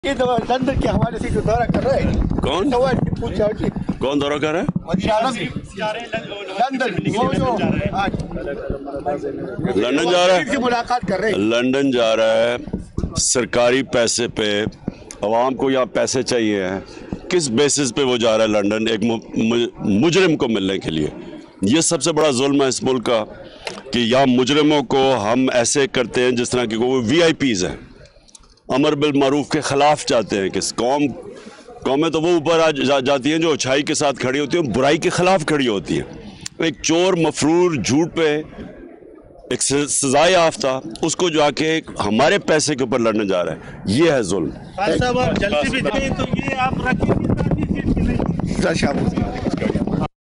ये लंदन के हवाले से जो दौरा कर रहा है कौन पूछा कौन दौरा कर रहा है? लंदन वो जो लंदन जा रहा है, मुलाकात कर रहे हैं। लंदन जा रहा है सरकारी पैसे पे। अवाम को यहाँ पैसे चाहिए हैं, किस बेसिस पे वो जा रहा है लंदन एक मुजरिम को मिलने के लिए? ये सबसे बड़ा जुल्म है इस मुल्क का कि यहाँ मुजरिमों को हम ऐसे करते हैं जिस तरह की वो VIPs हैं, अमर बिल मारूफ के ख़िलाफ़ जाते हैं। किस कौमें तो वो ऊपर आ जाती हैं जो अच्छाई के साथ खड़ी होती हैं, बुराई के ख़िलाफ़ खड़ी होती हैं। एक चोर मफरूर झूठ पे एक सज़ा याफ्ता उसको जाके हमारे पैसे के ऊपर लड़ने जा रहा है, ये है जुल्म। जल्दी भी तो ये आप रखिए।